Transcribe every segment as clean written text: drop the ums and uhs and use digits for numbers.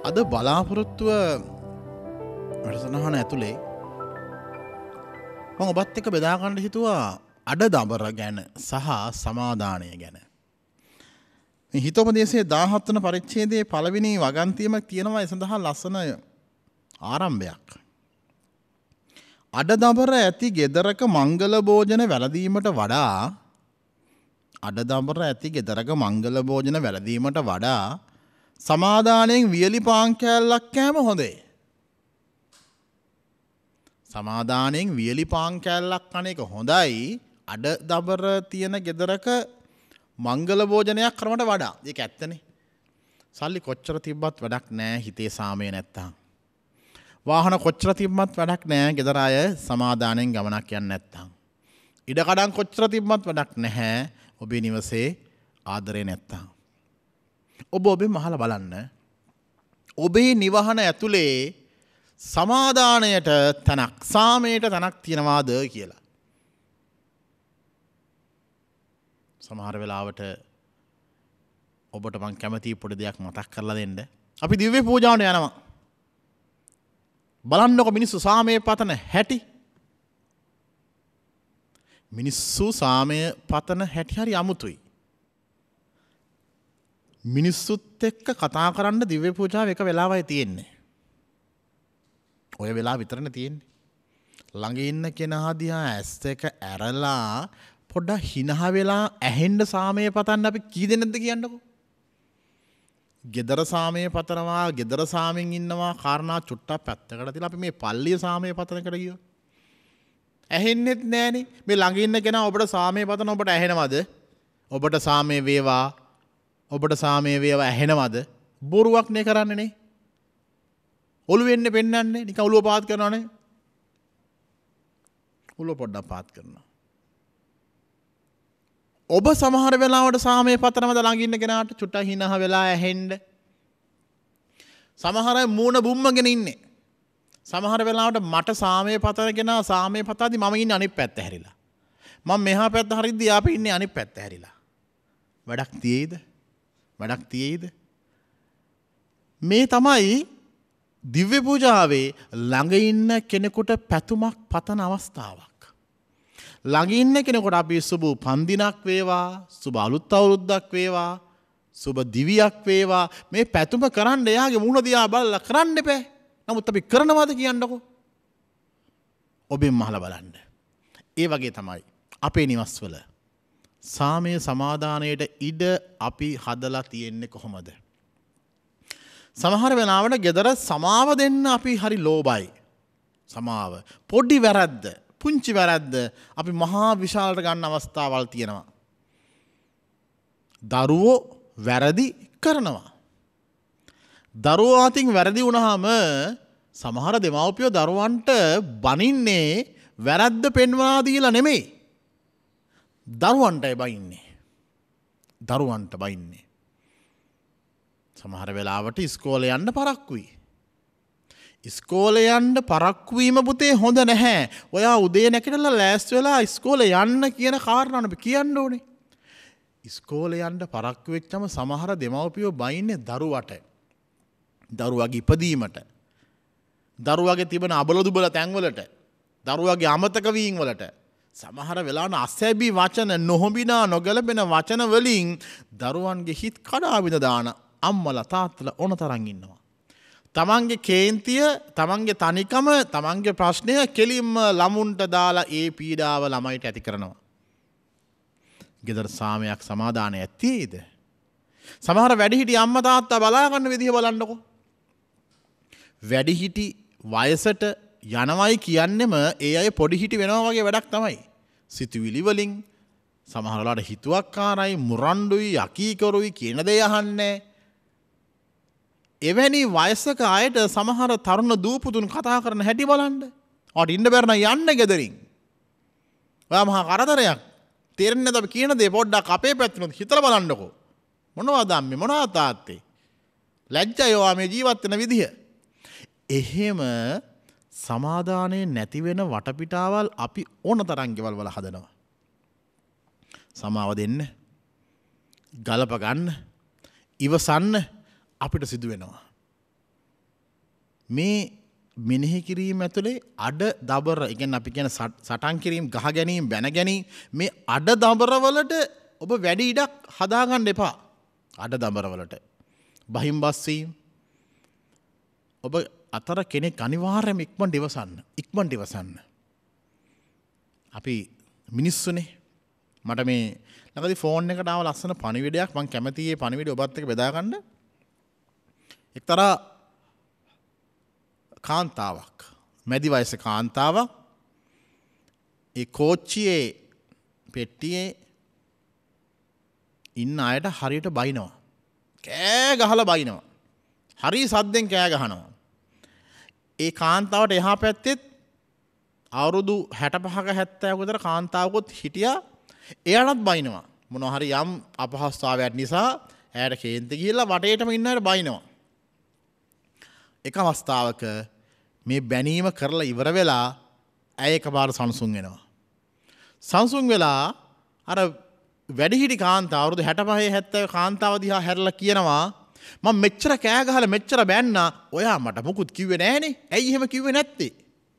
අද බලාපොරොත්තුව වැඩසටහන ඇතුලේ මම ඔබත් එක්ක බෙදා ගන්න හිතුවා අඩදබර ගැන සහ සමාදානය ගැන. මේ හිතෝපදේශයේ 17 වන පරිච්ඡේදයේ පළවෙනි වගන්තියමක් තියෙනවා ඒ සඳහා ලස්සන ආරම්භයක්. අඩදබර ඇති ගෙදරක මංගල භෝජන වැළඳීමට වඩා අඩදබර ඇති ගෙදරක මංගල භෝජන වැළඳීමට වඩා සමාදානයෙන් වියලි පාන් කෑල්ලක් කෑම හොඳේ. සමාදානයෙන් වියලි පාන් කෑල්ලක් කන එක හොඳයි අඩදබර තියෙන ගෙදරක මංගල භෝජනයක් කරනවට වඩා. ඒක ඇත්තනේ. සල්ලි කොච්චර තිබ්බත් වැඩක් නැහැ හිතේ සාමය නැත්තම්. වාහන කොච්චර තිබ්බත් වැඩක් නැහැ ගෙදර අය සමාදානයෙන් ගමනක් යන්නේ නැත්තම්. ඉඩ කඩම් කොච්චර තිබ්බත් වැඩක් නැහැ ඔබේ නිවසේ ආදරේ නැත්තම්. ඔබෙන් මහලා බලන්න ඔබේ නිවහන ඇතුලේ සමාදානයට තනක් සාමයට තනක් තියනවාද කියලා. සමහර වෙලාවට ඔබට මං කැමති පොඩි දෙයක් මතක් කරලා දෙන්න. අපි දිව්‍ය පූජාවට යනවා. බලන්නකො මිනිස්සු සාමයේ පතන හැටි. මිනිස්සු සාමයේ පතන හැටි හරි අමුතුයි. මිනිස්සුත් එක්ක කතා කරන්න දිව්‍ය පූජාව එක වෙලාවයි තියෙන්නේ. ඔය වෙලාව විතරනේ තියෙන්නේ. ළඟ ඉන්න කෙනා දිහා ඇස් දෙක ඇරලා පොඩ්ඩක් හිනහ වෙලා ඇහෙන්න සාමයේ පතන්න අපි කී දෙනෙක්ද කියන්නකෝ. ගෙදර සාමයේ පතනවා, ගෙදර සාමෙන් ඉන්නවා, කාරණා චුට්ටක් පැත්තකට තියලා අපි මේ පල්ලිය සාමයේ පතන එකට ගියොත් ඇහෙන්නෙත් නෑනේ. මේ ළඟ ඉන්න කෙනා ඔබට සාමයේ පතන ඔබට ඇහෙනවද? ඔබට සාමයේ වේවා, ඔබට සාමයේ වේවා ඇහෙනවද? බොරුවක් නේ කරන්නේ නේ. ඔළුවෙන්නේ පෙන්නන්නේ නිකන් ඔළුව පාත් කරනවානේ. ඔළුව පොඩ්ඩක් පාත් කරනවා. ඔබ සමහර වෙලාවට සාමයේ පතනවද ළඟ ඉන්න කෙනාට චුට්ටක් හිනහ වෙලා ඇහෙන්න? සමහර අය මූණ බුම්මගෙන ඉන්නේ. සමහර වෙලාවට මට සාමයේ පතන කෙනා සාමයේ පතාදී මම ඉන්නේ අනිත් පැත්ත හැරිලා. මම මෙහා පැත්ත හරිද්දී ආපෙ ඉන්නේ අනිත් පැත්ත හැරිලා. වැඩක් තියේද? වැඩක් තියේද? මේ තමයි දිව්‍ය පූජාවේ ළඟ ඉන්න කෙනෙකුට පැතුමක් පතන අවස්ථාවක්. ළඟ ඉන්න කෙනෙකුට අපි සුබ උපන්දිනක් වේවා, සුබ අලුත් අවුරුද්දක් වේවා, සුබ දිවියක් වේවා මේ පැතුම කරන්න එයාගේ මුහුණ දිහා බලලා කරන්න එපා. නමුත් අපි කරනවාද කියන්නකෝ. ඔබෙන් මහලා බලන්න. ඒ වගේ තමයි අපේ නිවස්වල සාමය සමාදානයට ඉඩ අපි හදලා තියෙන්නේ කොහොමද? සමහර වෙලාවට ගෙදර සමාව දෙන්න අපි හරි ලෝභයි. සමාව පොඩි වැරද්ද, පුංචි වැරද්ද අපි මහා විශාලට ගන්න අවස්ථාවල් තියෙනවා. දරුවෝ වැරදි කරනවා. දරුවෝ අතින් වැරදි වුණාම සමහර දෙමව්පියෝ දරුවන්ට බනින්නේ වැරද්ද පෙන්වා දීලා නෙමෙයි. දරුවන්ටයි බයින්නේ. දරුවන්ට බයින්නේ. සමහර වෙලාවට ඉස්කෝලේ යන්න පරක්කුයි. ඉස්කෝලේ යන්න පරක්කු වීම පුතේ හොඳ නැහැ. ඔයා උදේ නැගිටලා ලෑස්ති වෙලා ඉස්කෝලේ යන්න කියන කාරණාව අපි කියන්න ඕනේ. ඉස්කෝලේ යන්න පරක්කු වෙච්චම සමහර දෙමව්පියෝ බයින්නේ දරුවට. දරුවාගේ ඉපදීමට. දරුවාගේ තිබෙන අබල දුබල තැන්වලට. දරුවාගේ අමතක වීම වලට. සමහර වෙලාවට අසැබි වචන නොහොබිනා නොගැලපෙන වචන වලින් දරුවන්ගේ හිත් කඩාවිද දාන අම්මලා තාත්තලා ඕන තරම් ඉන්නවා. තමන්ගේ කේන්තිය, තමන්ගේ තනිකම, තමන්ගේ ප්‍රශ්නය කෙලින්ම ළමුන්ට දාලා ඒ පීඩාව ළමයිට ඇති කරනවා. ගෙදර සාමයක් සමාදානය ඇත්තේද? සමහර වැඩිහිටි අම්මා තාත්තා බලා ගන්න විදිහ බලන්නකෝ. වැඩිහිටි වයසට යනවයි කියන්නෙම ඒ අය පොඩිහිටි වෙනවා වගේ වැඩක් තමයි. සිතුවිලි වලින් සමහර වෙලාවට හිතුවක්කාරයි, මුරණ්ඩුයි, යකීකරුයි කියන දේ අහන්නේ. එවැනි වයසක අයට සමහර තරුණ දූපුතුන් කතා කරන හැටි බලන්න. ඔයාට ඉන්න බැරි නම් යන්න ගෙදරින්. ඔයා මහා කරදරයක්. තේරෙන්නේ නැද්ද අපි කියන දේ පොඩ්ඩක් අපේ පැත්තෙන් හිතලා බලන්නකෝ. මොනවද අම්මේ මොනවද තාත්තේ? ලැජ්ජයි ඔයා මේ ජීවත් වෙන විදිහ. එහෙම සමාදානයේ නැති වෙන වටපිටාවල් අපි ඕන තරම් ගෙවල් වල හදනවා. සමාව දෙන්න, ගලප ගන්න, ඉවසන්න අපිට සිදු වෙනවා. මේ මෙනෙහි කිරීම ඇතුලේ අඩ දබර, ඒ කියන්නේ අපි කියන සටන් කිරීම, ගහ ගැනීම, බැන ගැනීම, මේ අඩ දබර වලට ඔබ වැඩි ඉඩක් හදාගන්න එපා. අඩ දබර වලට බහින් බස් වීම ඔබ අතර කෙනෙක් අනිවාර්යයෙන්ම ඉක්මනට ඉවසන්න. අපි මිනිස්සුනේ. මට මේ ළඟදී ෆෝන් එකට ආව ලස්සන පණිවිඩයක්. මම කැමතියි මේ පණිවිඩය ඔබත් එක්ක බෙදා ගන්න. එක්තරා කාන්තාවක්, මැදි වයස කාන්තාවක්, ඒ කෝච්චියේ පෙට්ටියේ ඉන්න අයට හරියට බයිනවා. කෑ ගහලා බයිනවා. හරි සද්දෙන් කෑ ගහනවා. ඒ කාන්තාවට එහා පැත්තෙත් අවුරුදු 65ක 70ක විතර කාන්තාවකුත් හිටියා. එයාටත් බයිනවා. මොනවා හරි යම් අපහසුතාවයක් නිසා එයාට කේන්ති ගිහිල්ලා වටේටම ඉන්න අයට බයිනවා. එක අවස්ථාවක මේ බැනීම කරලා ඉවර වෙලා ඇය එකපාර සංසුන් වෙනවා. සංසුන් වෙලා අර වැඩිහිටි කාන්තාව අවුරුදු 65 70 කාන්තාව දිහා හැරලා කියනවා, මම මෙච්චර කෑ ගහලා මෙච්චර බැන්නා, ඔයා මට මොකුත් කිව්වේ නෑනේ. ඇයි එහෙම කිව්වේ නැත්තේ?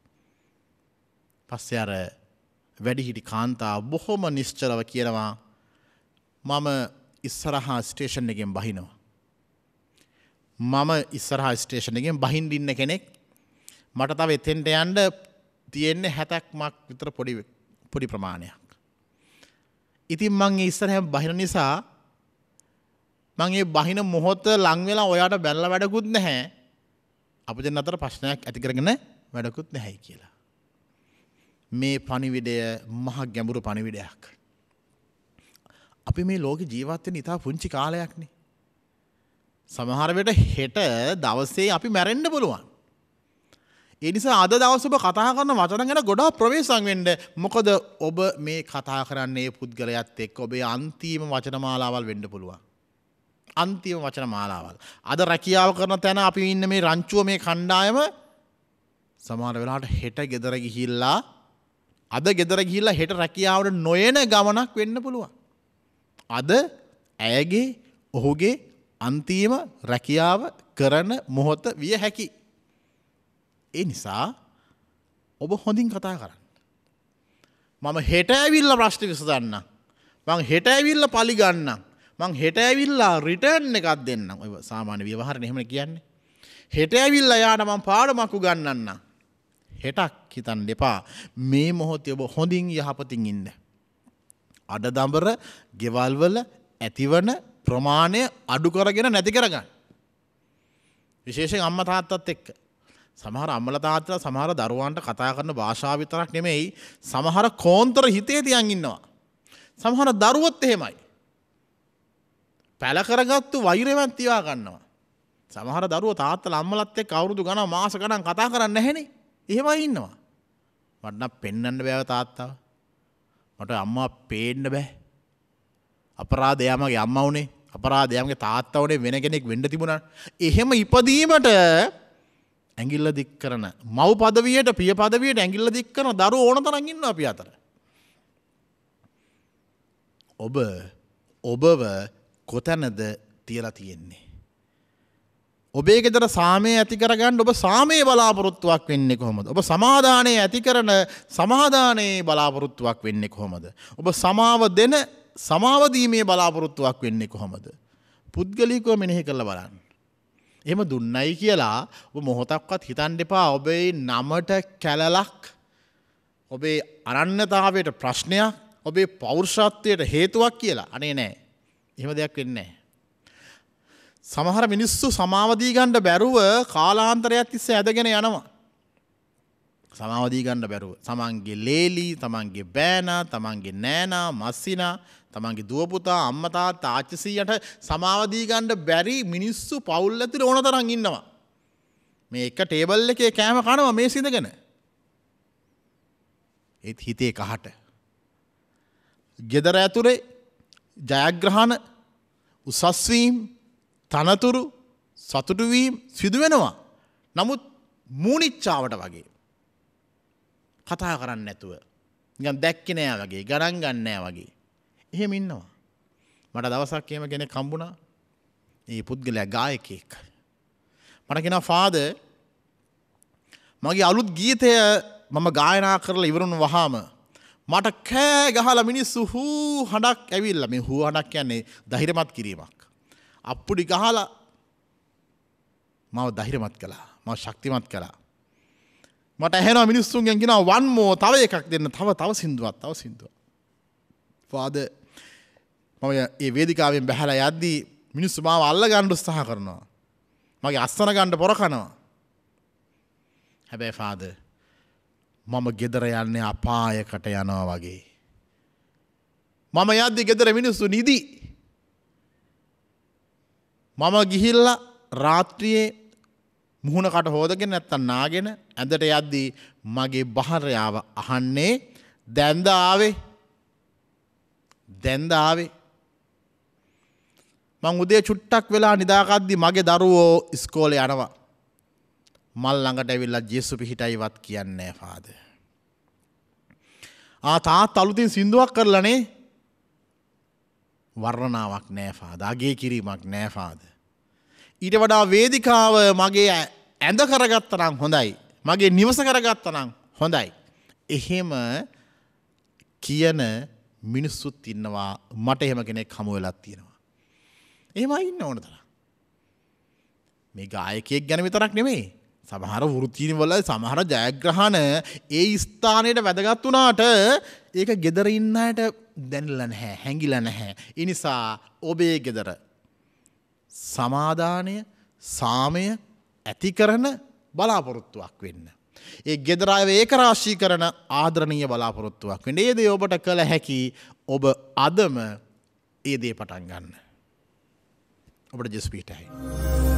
පස්සේ අර වැඩිහිටි කාන්තාව බොහොම නිශ්චලව කියනවා, මම ඉස්සරහා ස්ටේෂන් එකෙන් බහිනවා. මම ඉස්සරහා ස්ටේෂන් එකෙන් බහින්න ඉන්න කෙනෙක්. මට තව එතෙන්ට යන්න තියෙන්නේ 70ක් විතර පොඩි ප්‍රමාණයක්. ඉතින් මං ඒ ඉස්සරහම බහින නිසා මං ඒ බහින මොහොත ලං වෙලා ඔයාට බැලලා වැඩකුත් නැහැ. අප දෙන්න අතර ප්‍රශ්නයක් ඇති කරගෙන වැඩකුත් නැහැයි කියලා. මේ පණිවිඩය මහ ගැඹුරු පණිවිඩයක්. අපි මේ ලෝකේ ජීවත් වෙන ඉතා පුංචි කාලයක්නේ. සමහර වෙලට හෙට දවසේ අපි මැරෙන්න පුළුවන්. ඒ නිසා අද දවස් ඔබ කතා කරන වචන ගැන ගොඩාක් ප්‍රවේශම් වෙන්න. මොකද ඔබ මේ කතා කරන්නේ පුද්ගලයාත් එක්ක ඔබේ අන්තිම වචන මාලාවල් වෙන්න පුළුවන්. අන්තිම වචන මාලාවල්. අද රැකියාව කරන තැන අපි ඉන්න මේ රංචුව මේ කණ්ඩායම සමහර වෙලාවට හෙට ගෙදර ගිහිල්ලා අද ගෙදර ගිහිල්ලා හෙට රැකියාවට නොයන ගමනක් වෙන්න පුළුවන්. අද ඇයගේ ඔහුගේ අන්තිම රැකියාව කරන මොහොත විය හැකි. ඒ නිසා ඔබ හොඳින් කතා කරන්න. මම හෙට ඇවිල්ලා ප්‍රශ්න විසඳන්නම්. මං හෙට ඇවිල්ලා පලි ගන්නම්. මං හෙට ඇවිල්ලා රිටර්න් එකක් දෙන්නම්. ඔය සාමාන්‍ය ව්‍යවහාරනේ එහෙම කියන්නේ. හෙට ඇවිල්ලා යාට මං පාඩමක් උගන්වන්නම්. හෙටක් හිතන්න එපා. මේ මොහොතේ ඔබ හොඳින් යහපතින් ඉන්න. අඩදඹර ගෙවල් වල ඇතිවන ප්‍රමාණය අඩු කරගෙන නැති කරගන්න. විශේෂයෙන් අම්මා තාත්තත් එක්ක. සමහර අම්මලා තාත්තලා සමහර දරුවන්ට කතා කරන භාෂාව විතරක් නෙමෙයි, සමහර කෝන්තර හිතේ තියන් ඉන්නවා. සමහර දරුවොත් එහෙමයි. පැල කරගත්තු වෛරයන් තියා ගන්නවා. සමහර දරුවෝ තාත්තලා අම්මලත් එක්ක අවුරුදු ගණන් මාස ගණන් කතා කරන්නේ නැහෙනේ. එහෙමයි ඉන්නවා. මට නම් පෙන්වන්න බෑව තාත්තාව. මට අම්මා පේන්න බෑ. අපරාධය මගේ අම්මා උනේ. අපරාධය මගේ තාත්තා උනේ. වෙන කෙනෙක් වෙන්න තිබුණා. එහෙම ඉපදීමට ඇඟිල්ල දික් කරන, මව් පදවියට පිය පදවියට ඇඟිල්ල දික් කරන දරුවෝ ඕන තරම් ඉන්නවා අපි අතර. ඔබව කොතැනද තියලා තියෙන්නේ? ඔබේ ගෙදර සාමය ඇති කරගන්න ඔබ සාමයේ බලාපොරොත්තුවක් වෙන්නේ කොහොමද? ඔබ සමාදානයේ ඇති කරන සමාදානයේ බලාපොරොත්තුවක් වෙන්නේ කොහොමද? ඔබ සමාව දෙන සමාව දීමේ බලාපොරොත්තුවක් වෙන්නේ කොහොමද? පුද්ගලිකව මෙනෙහි කරලා බලන්න. එහෙම දුන්නයි කියලා ඔබ මොහොතක්වත් හිතන්න එපා ඔබේ නමට කැලලක්, ඔබේ අනන්‍යතාවයට ප්‍රශ්නයක්, ඔබේ පෞරුෂත්වයට හේතුවක් කියලා. අනේ නෑ. එහෙම දෙයක් වෙන්නේ නෑ. සමහර මිනිස්සු සමාව දී ගන්න බැරුව කාලාන්තරයක් තිස්සේ ඇදගෙන යනවා. සමාව දී ගන්න බැරුව. තමන්ගේ ලේලි, තමන්ගේ බෑනා, තමන්ගේ නෑනා, මස්සිනා, තමන්ගේ දුව පුතා, අම්මා තාත්තා, ආච්චි සීයට සමාව දී ගන්න බැරි මිනිස්සු පවුල් ඇතුලේ ඕන තරම් ඉන්නවා. මේ එක ටේබල් එකේ කෑම කනවා මේ සිඳගෙන. ඒත් හිතේ කහට. ගෙදර ඇතුලේ ජයග්‍රහණ, උසස් වීම, තනතුරු, සතුටු වීම සිදු වෙනවා. නමුත් මූණිච්චාවට වගේ කතා කරන්නේ නැතුව, නිකන් දැක්කේ නෑ වගේ, ගණන් ගන්න නෑ වගේ. එහෙම ඉන්නවා. මට දවසක් එහෙම කෙනෙක් හම්බුණා. මේ පුද්ගලයා ගායකයෙක්. මට කියනවා ෆාදර් මගේ අලුත් ගීතය මම ගායනා කරලා ඉවරුණු වහාම මට කෑ ගහලා මිනිස්සු හූ හඬක් ඇවිල්ලා මේ හූ හඬක් කියන්නේ ධෛර්යමත් කිරීමක්. අප්පුඩි ගහලා මම ධෛර්යමත් කළා. මම ශක්තිමත් කළා. මට ඇහෙනවා මිනිස්සුන්ගෙන් කියනවා one more තව එකක් දෙන්න තව සින්දුවක් තව සින්දුවක්. ෆාදර් මම මේ වේදිකාවෙන් බහලා යද්දී මිනිස්සු මාව අල්ල ගන්න උත්සාහ කරනවා. මගේ අස්සන ගන්න පොර කනවා. හැබැයි ෆාදර් මම ගෙදර යන්නේ අපායකට යනවා වගේ. මම යද්දි ගෙදර මිනිස්සු නිදි. මම ගිහිල්ලා රාත්‍රියේ මුහුණකට හොදගෙන නැත්තම් නාගෙන ඇඳට යද්දි මගේ භාර්යාව අහන්නේ දැන්ද ආවේ මං උදේ චුට්ටක් වෙලා නිදාගද්දි මගේ දරුවෝ ඉස්කෝලේ යනවා. මල් ළඟට ඇවිල්ලා ජේසු පිහිටයිවත් කියන්නේ නැහැ ෆාදර්. තාත්තා අලුතින් සින්දුවක් කරලානේ. වර්ණනාවක් නැහැ ෆාදර්. අගේ කිරීමක් නැහැ ෆාදර්. ඊට වඩා වේදිකාව මගේ ඇඳ කරගත්තා නම් හොඳයි. මගේ නිවස කරගත්තා නම් හොඳයි. එහෙම කියන මිනිස්සුත් ඉන්නවා. මට එහෙම කෙනෙක් හමු වෙලා තියෙනවා. එහෙමයි ඉන්න ඕන තරම්. මේ ගායකයෙක් ගැන විතරක් නෙමෙයි. සමහර වෘත්තීන් වල සමහර ජයග්‍රහණ ඒ ස්ථානයට වැදගත් වුණාට ඒක ගෙදර ඉන්න අයට දැනෙලා නැහැ, හැංගිලා නැහැ. ඒ නිසා ඔබේ ගෙදර සමාදානය, සාමය ඇති කරන බලාපොරොත්තුවක් වෙන්න. ඒ ගෙදර අයව ඒකරාශී කරන ආදරණීය බලාපොරොත්තුවක් වෙන්න. ඒ දේ ඔබට කළ හැකි. ඔබ අදම ඒ දේ පටන් ගන්න. ඔබට ජෙස් පිටයි.